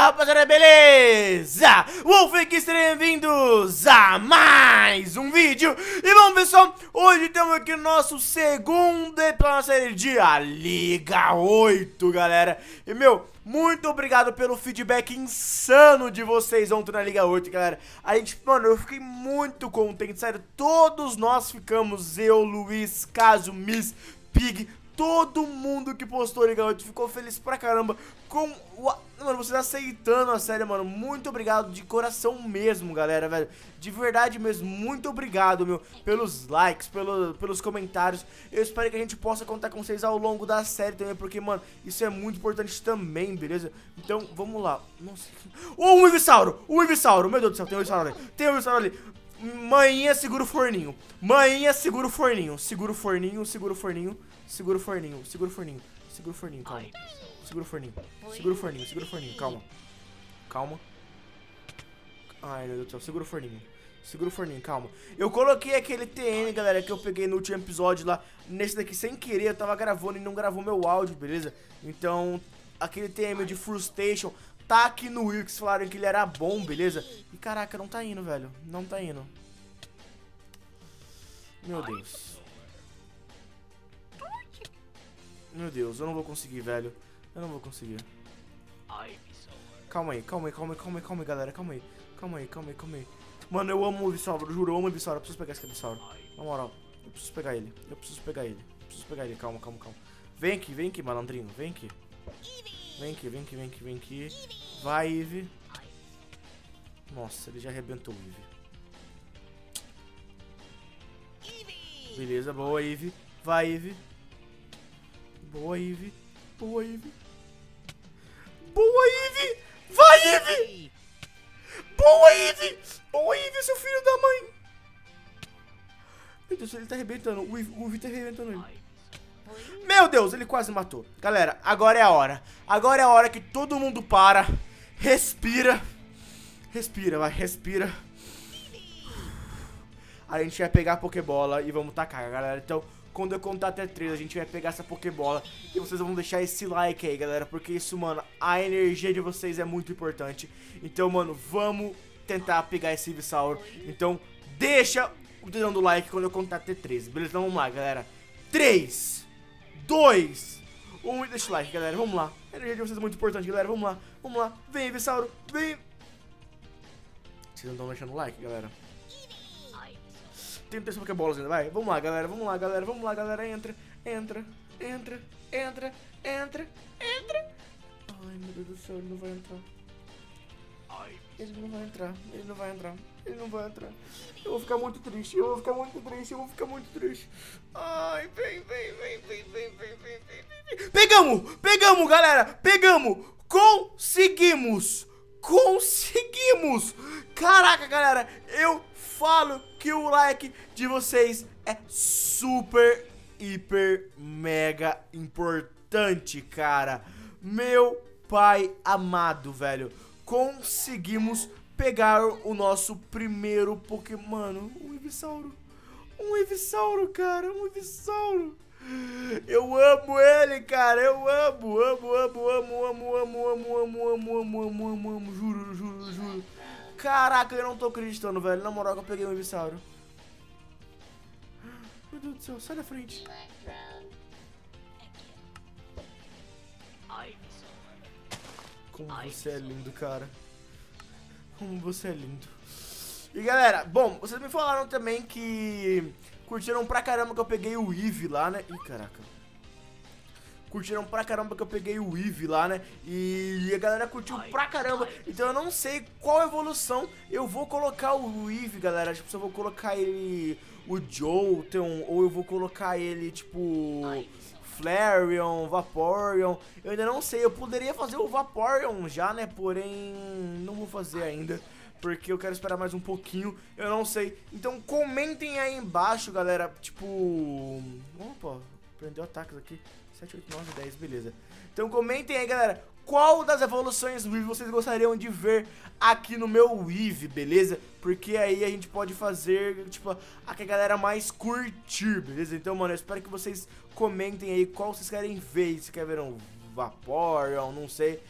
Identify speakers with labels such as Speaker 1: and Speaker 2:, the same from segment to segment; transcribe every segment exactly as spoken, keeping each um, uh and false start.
Speaker 1: rapaziada, beleza? Wolf aqui, sejam bem-vindos a mais um vídeo. E bom, pessoal, hoje temos aqui o nosso segundo episódio da série de A Liga oito, galera. E, meu, muito obrigado pelo feedback insano de vocês ontem na Liga oito, galera. A gente, mano, eu fiquei muito contente, sério. Todos nós ficamos, eu, Luiz, Caso, Miss, Pig, todo mundo que postou Liga oito ficou feliz pra caramba com o... Mano, vocês aceitando a série, mano. Muito obrigado de coração mesmo, galera, velho. De verdade mesmo, muito obrigado, meu, pelos likes, pelo, pelos comentários. Eu espero que a gente possa contar com vocês ao longo da série também, porque, mano, isso é muito importante também, beleza? Então, vamos lá. Nossa. Oh, um Ivisauro! Um Ivisauro! Meu Deus do céu, tem um Ivisauro ali. Tem um Ivisauro ali. Maninha, segura o forninho. Maninha, segura o forninho. Segura o forninho, segura o forninho. Segura o forninho, segura o forninho. Segura o forninho, calma. Segura o forninho. Segura o forninho, segura o forninho, calma. Calma. Ai, meu Deus do céu, segura o forninho. Segura o forninho, calma. Eu coloquei aquele T N, galera, que eu peguei no último episódio lá. Nesse daqui sem querer, eu tava gravando e não gravou meu áudio, beleza? Então, aquele T M de Frustration tá aqui no Wix, falaram que ele era bom, beleza? E caraca, não tá indo, velho. Não tá indo. Meu Deus. Meu Deus, eu não vou conseguir, velho. Eu não vou conseguir. Calma aí, calma aí, calma aí, calma aí, calma aí, galera. Calma aí, calma aí, calma aí, calma aí. Mano, eu amo o Ivisauro, juro, eu amo o Ivisauro. Eu preciso pegar esse Ivisauro. Na moral, eu preciso pegar ele. Eu preciso pegar ele. Eu preciso pegar ele, calma, calma, calma. Vem aqui, vem aqui, malandrinho. Vem aqui. Vem aqui, vem aqui, vem aqui, vem aqui. Vai, Ivy. Nossa, ele já arrebentou o Ivy. Beleza, boa, Ivy. Vai, Ivy. Boa, Ivy. Boa, Ivy. Boa, Ivy. Vai, Ivy. Boa, Ivy. Boa, Ivy, seu filho da mãe. Meu Deus, ele tá arrebentando. O Ivy, o Ivy tá arrebentando ele. Meu Deus, ele quase matou. Galera, agora é a hora. Agora é a hora que todo mundo para. Respira. Respira, vai, respira. A gente vai pegar a Pokébola e vamos tacar, galera. Então, quando eu contar até três, a gente vai pegar essa Pokébola. E vocês vão deixar esse like aí, galera. Porque isso, mano, a energia de vocês é muito importante. Então, mano, vamos tentar pegar esse Ivisauro. Então, deixa o dedão do like quando eu contar até três. Beleza? Então, vamos lá, galera. três, dois, um e deixa o like, galera. Vamos lá. A energia de vocês é muito importante, galera. Vamos lá. Vamos lá. Vem, Ivisauro. Vem. Vocês não estão deixando o like, galera? Tem três Pokébolas ainda, vai. Vamos lá, galera. Vamos lá, galera. Vamos lá, galera. Entra, entra, entra, entra, entra, entra. Ai, meu Deus do céu, ele não vai entrar. Ele não vai entrar, ele não vai entrar, ele não vai entrar. Eu vou ficar muito triste, eu vou ficar muito triste, eu vou ficar muito triste. Ai, vem, vem, vem, vem, vem, vem, vem, vem, vem. Pegamos, pegamos, galera, pegamos. Conseguimos, conseguimos. Caraca, galera, eu falo que o like de vocês é super, hiper, mega importante, cara. Meu pai amado, velho. Conseguimos pegar o nosso primeiro Pokémon. Mano, um Ivisauro. Um Ivisauro, cara. Um Ivisauro. Eu amo ele, cara. Eu amo, amo, amo, amo, amo, amo, amo, amo, amo, amo, amo, amo, amo. Juro, juro, juro. Caraca, eu não tô acreditando, velho. Na moral que eu peguei um Ivisauro. Meu Deus do céu, sai da frente. Como você é lindo, cara. Como você é lindo. E galera, bom, vocês me falaram também que curtiram pra caramba que eu peguei o Eevee lá, né? Ih, caraca. Curtiram pra caramba que eu peguei o Eevee lá, né? E a galera curtiu pra caramba. Então eu não sei qual evolução eu vou colocar o Eevee, galera. Tipo, se eu vou colocar ele o Jolteon, ou eu vou colocar ele, tipo, Flareon, Vaporeon. Eu ainda não sei, eu poderia fazer o Vaporeon já, né? Porém, não vou fazer ainda, porque eu quero esperar mais um pouquinho. Eu não sei. Então comentem aí embaixo, galera. Tipo... Opa, prendeu ataques aqui. sete, oito, nove, dez, beleza. Então comentem aí, galera, qual das evoluções Eevee vocês gostariam de ver aqui no meu Eevee, beleza? Porque aí a gente pode fazer, tipo, a que a galera mais curtir, beleza? Então, mano, eu espero que vocês comentem aí qual vocês querem ver. Se quer ver um Vaporeon, não sei.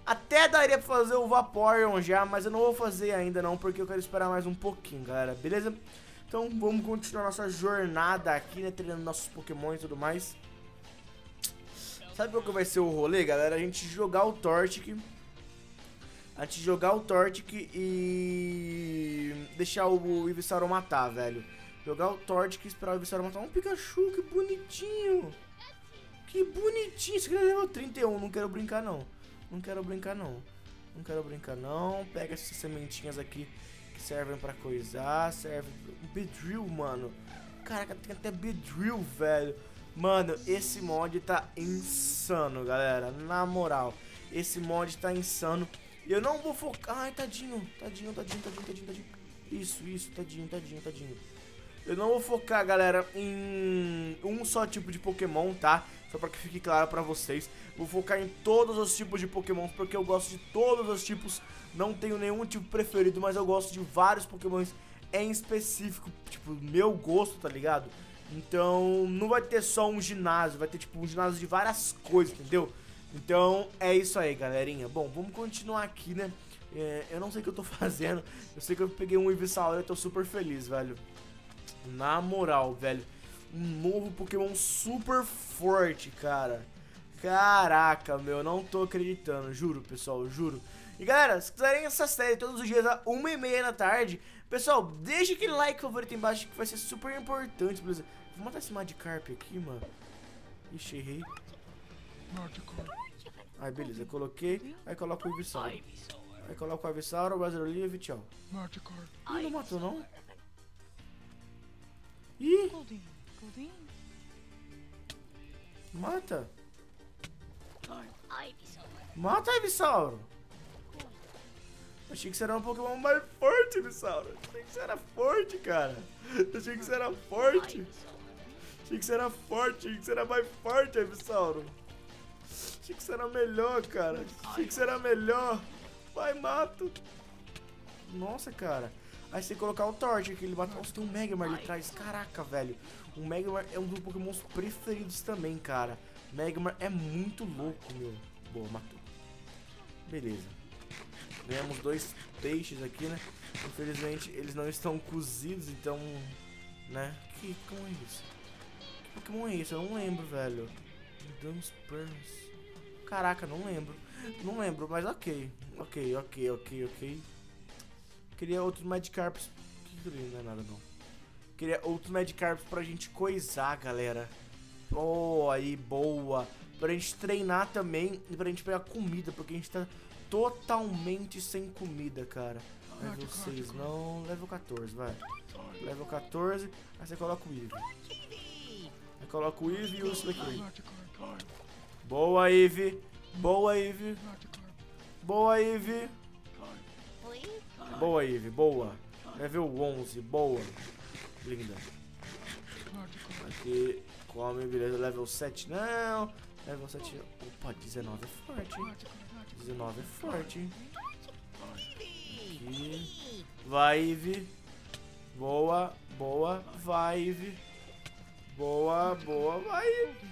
Speaker 1: Até daria pra fazer o Vaporeon já, mas eu não vou fazer ainda não, porque eu quero esperar mais um pouquinho, galera, beleza? Então vamos continuar nossa jornada aqui, né, treinando nossos Pokémon e tudo mais. Sabe qual que vai ser o rolê, galera? A gente jogar o Torchic, a gente jogar o Torchic e deixar o Ivysaur matar, velho. Jogar o Torchic e esperar o Ivysaur matar. Um Pikachu, que bonitinho. Que bonitinho. Isso aqui é level trinta e um, não quero brincar não. Não quero brincar não. Não quero brincar não. Pega essas sementinhas aqui que servem pra coisar. Serve Beedrill, mano. Caraca, tem até Beedrill, velho. Mano, esse mod tá insano, galera. Na moral, esse mod tá insano. E eu não vou focar... Ai, tadinho. Tadinho, tadinho, tadinho, tadinho, tadinho. Isso, isso, tadinho, tadinho, tadinho. Eu não vou focar, galera, em um só tipo de Pokémon, tá? Só pra que fique claro pra vocês. Vou focar em todos os tipos de Pokémon, porque eu gosto de todos os tipos. Não tenho nenhum tipo preferido, mas eu gosto de vários Pokémons em específico. Tipo, meu gosto, tá ligado? Então, não vai ter só um ginásio, vai ter tipo um ginásio de várias coisas, entendeu? Então, é isso aí, galerinha. Bom, vamos continuar aqui, né? É, eu não sei o que eu tô fazendo. Eu sei que eu peguei um Ivysaur e eu tô super feliz, velho. Na moral, velho. Um novo Pokémon super forte, cara. Caraca, meu, não tô acreditando. Juro, pessoal, juro. E galera, se quiserem essa série todos os dias às uma e meia da tarde, pessoal, deixa aquele like favorito aí embaixo que vai ser super importante, beleza? Vou matar esse Magikarp aqui, mano. Ixi, errei. Aí, beleza, coloquei. Aí coloco o Ivysaur. Aí coloco o Ivysaur, o Razorleaf e tchau. Ih, não matou, não? Ih! Mata! Mata, Ivysaur! Achei que você era um Pokémon mais forte, Ivysaur. Achei que você era forte, cara. Achei que você era forte. Achei que você era forte. Achei que você era mais forte, Ivysaur. Achei que você era melhor, cara. Achei que você era melhor. Vai, mato. Nossa, cara. Aí você colocar o Torch aqui, ele bate. Nossa, tem um Magmar ali atrás. Caraca, velho. O Magmar é um dos Pokémons preferidos também, cara. Magmar é muito louco, meu. Boa, matou. Beleza. Ganhamos dois peixes aqui, né? Infelizmente, eles não estão cozidos, então... Né? Que Pokémon é isso? Que Pokémon é isso? Eu não lembro, velho. Dunsparce. Caraca, não lembro. Não lembro, mas ok. Ok, ok, ok, ok. Queria outros Magikarps. Que não é nada, não. Queria outros Magikarps pra gente coisar, galera. Oh, aí, boa. Pra gente treinar também e pra gente pegar comida, porque a gente tá totalmente sem comida, cara. Level seis, não. Level quatorze, vai. Level quatorze. Aí você coloca o Eevee. Aí coloca o Eevee e usa isso daqui. Boa, Eevee. Boa, Eevee. Boa, Eevee. Boa, Eevee. Boa. Level onze. Boa. Linda. Aqui. Come, beleza. Level sete. Não. Level sete. Opa, dezenove é forte. dezenove é forte. Aqui. Vai, Eevee. Boa. Boa. Vai, Eevee. Boa. Boa. Vai, Eevee.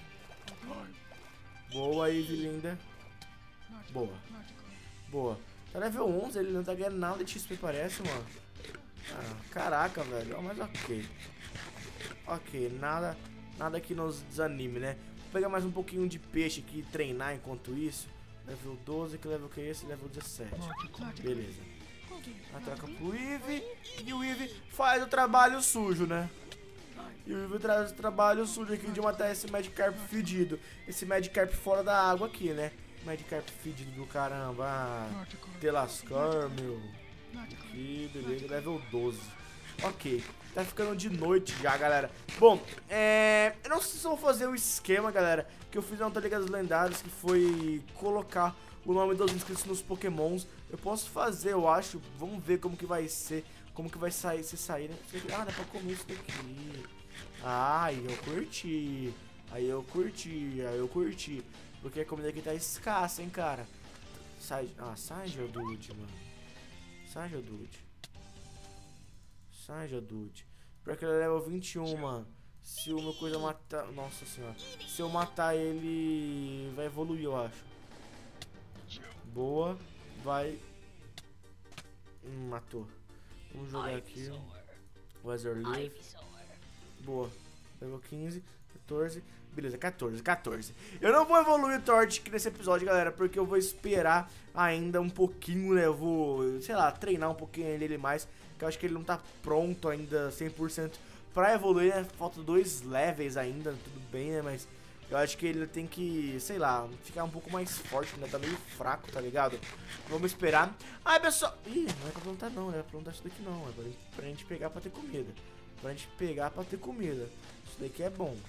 Speaker 1: Boa, Eevee, linda. Boa. Boa. Tá level onze, ele não tá ganhando nada de X P, parece, mano. Ah, caraca, velho. Mas ok. Ok, nada, nada que nos desanime, né? Vou pegar mais um pouquinho de peixe aqui e treinar enquanto isso. Level doze, que level que é esse? Level dezessete. Beleza. Ataca pro Eevee. E o Eevee faz o trabalho sujo, né? E o Eevee traz o trabalho sujo aqui de matar esse Magikarp fedido. Esse Magikarp fora da água aqui, né? Magikarp fedido do caramba. Ah, te lascar, meu. Aqui, beleza. Level doze. Ok. Tá ficando de noite já, galera. Bom, é... eu não sei se eu vou fazer o esquema, galera, que eu fiz na Outra Liga dos Lendários, que foi colocar o nome dos inscritos nos Pokémons. Eu posso fazer, eu acho. Vamos ver como que vai ser. Como que vai sair, se sair, né? Ah, dá pra comer isso daqui. Ah, aí eu curti. Aí eu curti, aí eu curti. Porque a comida aqui tá escassa, hein, cara. Sai, ah, sai, Geodude, mano. Sai, Geodude. Sai, Geodude. Pior que ele é level vinte e um, mano. Se uma coisa matar... Nossa senhora. Se eu matar ele... vai evoluir, eu acho. Boa. Vai. Hum, matou. Vamos jogar aqui. Weather Leaf. Boa. Level quinze, quatorze. Beleza, quatorze, quatorze. Eu não vou evoluir o Torch nesse episódio, galera, porque eu vou esperar ainda um pouquinho, né? Eu vou, sei lá, treinar um pouquinho ele mais, que eu acho que ele não tá pronto ainda cem por cento pra evoluir, né? Falta dois levels ainda, tudo bem, né? Mas eu acho que ele tem que, sei lá, ficar um pouco mais forte, né? Tá meio fraco, tá ligado? Vamos esperar. Ai, pessoal... Ih, não é pra plantar não, né? Pra plantar isso daqui não. É pra, pra gente pegar pra ter comida. Pra gente pegar pra ter comida. Isso daqui é bom.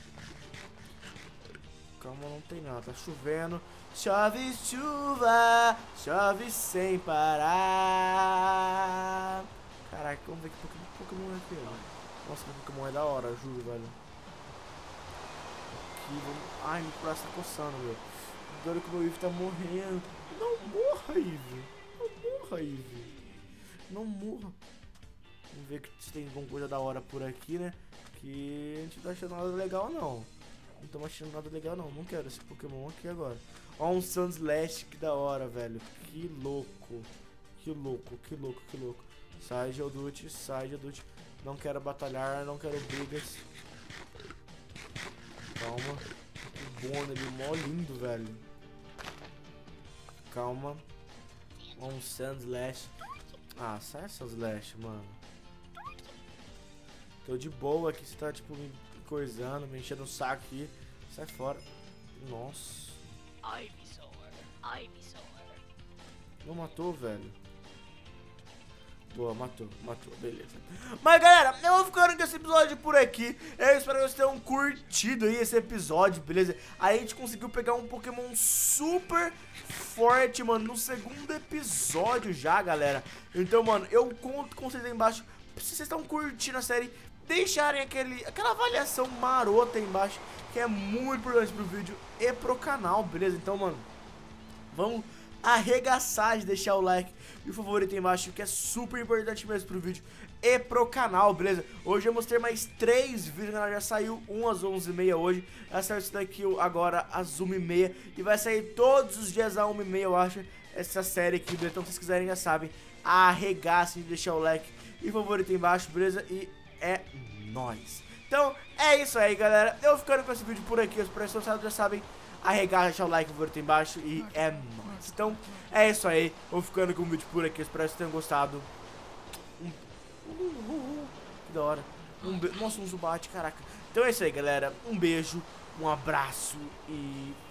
Speaker 1: Calma, não tem nada. Tá chovendo. Chove chuva, chove sem parar. Caraca, vamos ver que Pokémon, Pokémon é aqui, ó. Nossa, que Pokémon é da hora, juro, velho. Aqui, vamos... Ai, meu braço tá coçando, meu. Agora que o meu Eve tá morrendo. Não morra, Eve. Não morra, Eve. Não morra. Vamos ver se tem alguma coisa da hora por aqui, né? Que a gente não tá achando nada legal, não. Não estamos achando nada legal, não. Não quero esse Pokémon aqui agora. Ó, um Sandslash, que da hora, velho. Que louco. Que louco, que louco, que louco. Sai, Geodude, sai, Geodude. Não quero batalhar, não quero brigas. Calma. Que bom, ele mó lindo, velho. Calma. Ó, um Sandslash. Ah, sai Sandslash, mano. Tô de boa aqui, você tá, tipo, me coisando, me enchendo o saco aqui. Sai fora. Nossa. Não matou, velho. Boa, matou, matou, beleza. Mas galera, eu vou ficando com esse episódio por aqui. Eu espero que vocês tenham curtido aí esse episódio, beleza? Aí a gente conseguiu pegar um Pokémon super forte, mano, no segundo episódio já, galera. Então, mano, eu conto com vocês aí embaixo. Se vocês estão curtindo a série, deixarem aquele, aquela avaliação marota aí embaixo, que é muito importante pro vídeo e pro canal, beleza? Então, mano, vamos arregaçar de deixar o like e o favorito aí embaixo, que é super importante mesmo pro vídeo e pro canal, beleza? Hoje eu mostrei mais três vídeos, galera, já saiu um às onze e meia hoje, já saiu isso daqui agora às uma e meia e vai sair todos os dias às uma e meia, eu acho, essa série aqui, beleza? Então, se vocês quiserem, já sabem, arregaçem de deixar o like e o favorito aí embaixo, beleza? E é nóis. Então, é isso aí, galera. Eu vou ficando com esse vídeo por aqui. Os professores já sabem, arregar, deixar o like, o favorito aí embaixo e é nóis. Então, é isso aí. Eu vou ficando com o vídeo por aqui. Espero que vocês tenham gostado. Um... Uh, uh, uh, que da hora. Um be... Nossa, um Zubat, caraca. Então é isso aí, galera. Um beijo, um abraço e...